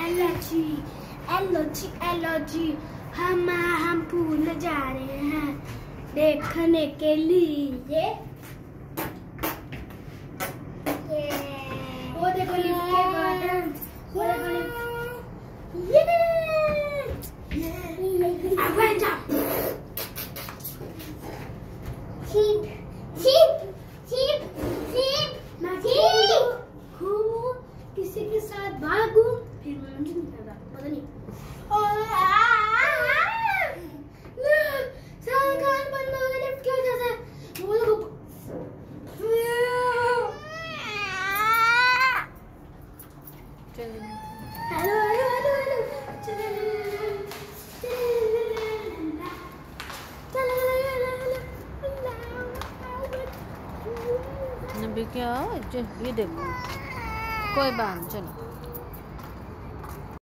Allergy allergy allergy. हम pool जा रहे हैं देखने के लिए। वो देखो लिफ्ट के बटन, वो देखो लिफ्ट। किसी के साथ भागू फिर मुझे नहीं पता, पता नहीं। बंद हो गया लिफ्ट की वजह से। वो लोग हेलो हेलो हेलो हेलो क्या ये देखो कोई बात चलो।